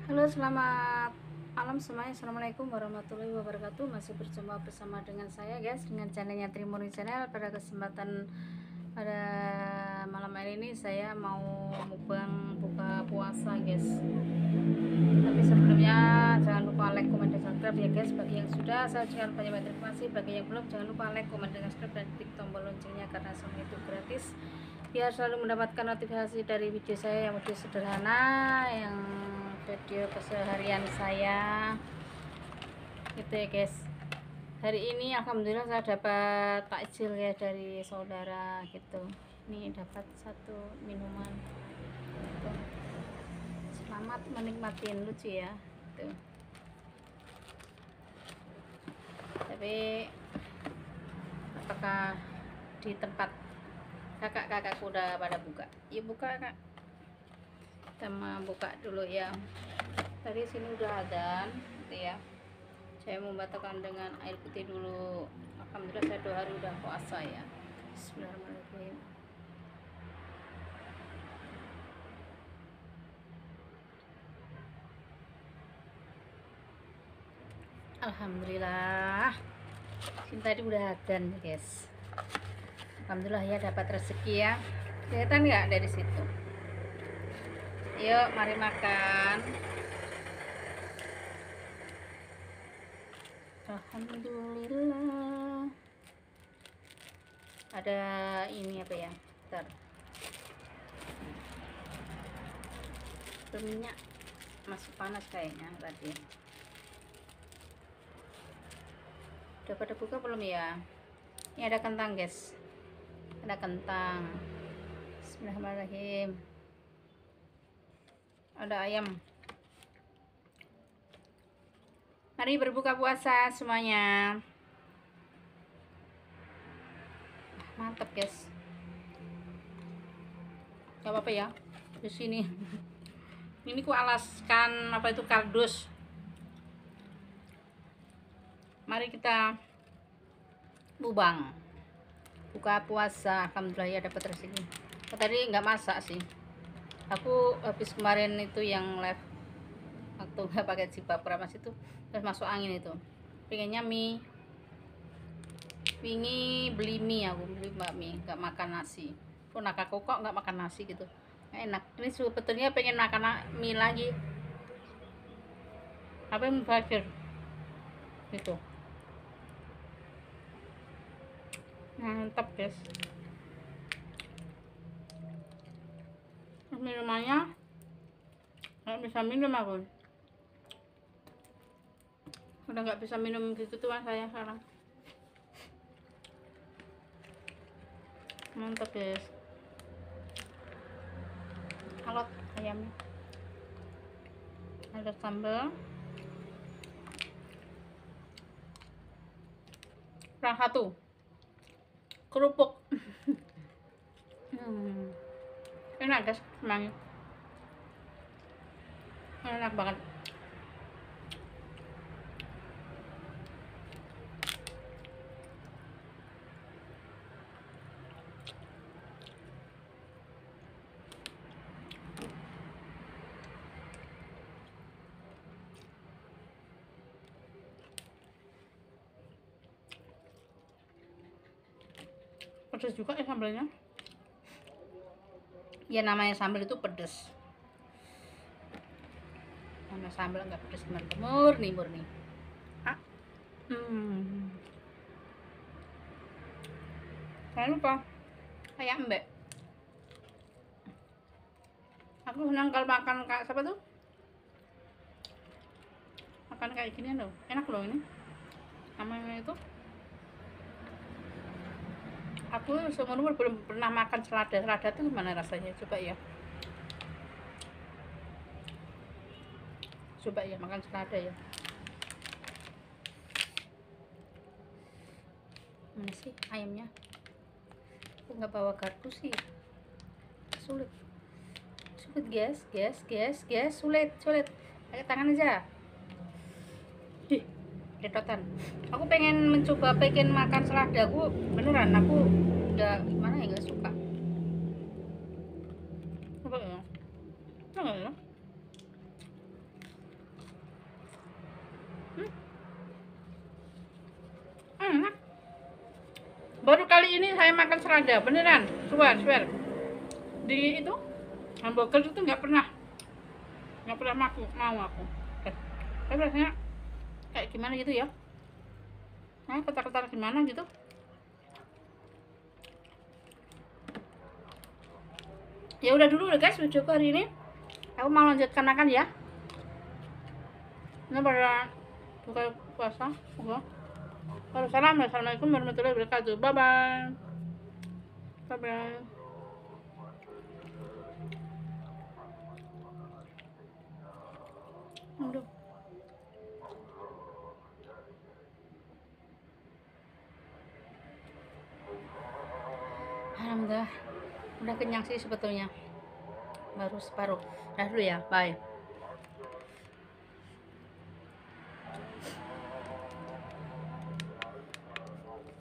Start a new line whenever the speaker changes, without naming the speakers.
Halo, selamat malam semuanya. Assalamualaikum warahmatullahi wabarakatuh. Masih berjumpa bersama dengan saya, guys, dengan channelnya Trimurni Channel. Pada kesempatan pada malam hari ini saya mau mukbang buka puasa, guys. Tapi sebelumnya jangan lupa like, komen, dan subscribe ya, guys. Bagi yang sudah, saya ucapkan banyak terima kasih. Bagi yang belum, jangan lupa like, komen, dan subscribe, dan klik tombol loncengnya karena semua itu gratis, biar selalu mendapatkan notifikasi dari video saya yang video sederhana, yang video keseharian saya gitu ya, guys. Hari ini alhamdulillah saya dapat takjil ya dari saudara gitu. Ini dapat satu minuman gitu. Selamat menikmati, lucu ya gitu. Tapi apakah di tempat kakak-kakakku udah pada buka? Ya buka, kak. Kita mau buka dulu ya. Tadi sini udah adzan gitu ya. Saya membatalkan dengan air putih dulu. Alhamdulillah saya 2 hari udah puasa ya. Bismillahirrahmanirrahim. Alhamdulillah. Sini tadi udah adzan, guys. Alhamdulillah ya, dapat rezeki ya. Kelihatan nggak dari situ? Yuk, mari makan. Alhamdulillah. Ada ini apa ya? Bentar. Minyak masih panas kayaknya tadi. Udah pada buka belum ya? Ini ada kentang, guys. Ada kentang. Bismillahirrahmanirrahim. Ada ayam. Mari berbuka puasa semuanya. Mantap, guys. Gak apa-apa ya di sini. Ini ku alaskan apa itu, kardus. Mari kita buka puasa. Alhamdulillah ya, dapat rezeki. Tadi nggak masak sih. Aku habis kemarin itu yang live waktu nggak pakai jilbab keramas itu, terus masuk angin itu. Pengennya mie. Wingi beli mie, aku beli mie, nggak makan nasi. Pun aku kok nggak makan nasi gitu. Nggak enak. Ini sebetulnya pengen makan mie lagi. Apa yang mubazir? Gitu. Mantap, guys. Minumannya nggak bisa minum, aku udah nggak bisa minum gitu tuh saya sekarang. Mantap, guys. Alot ayamnya, ada sambal, kurang satu kerupuk. Enak, guys, semuanya enak banget. Pedas juga ya sambalnya. Ya namanya sambal itu pedas. Mana sambal nggak pedas, murni. Ah. Jangan lupa kayak mbak. Aku senang kalau makan kayak siapa tuh, makan kayak gini loh, enak loh ini. Namanya itu, aku seumur umur belum pernah makan selada tuh gimana rasanya, coba ya makan selada ya. Mana sih ayamnya? Aku nggak bawa garpu sih, sulit, guys, sulit pakai tangan aja. Redotan. Aku pengen mencoba makan selada. Aku beneran, aku udah gimana ya, nggak suka. Coba ya. Enggak ya. Enak. Baru kali ini saya makan serada, beneran, swear. Di itu hamburger itu nggak pernah mau aku. Tapi rasanya kayak gimana gitu ya? Nah, ketar-ketar gimana gitu. Ya udah dulu guys videoku hari ini. Aku mau lanjutkan makan ya. Ini pada buka puasa. Assalamualaikum warahmatullahi wabarakatuh. Bye bye. Bye bye. Aduh. Alhamdulillah udah kenyang sih sebetulnya, baru separuh. Dah dulu ya, bye.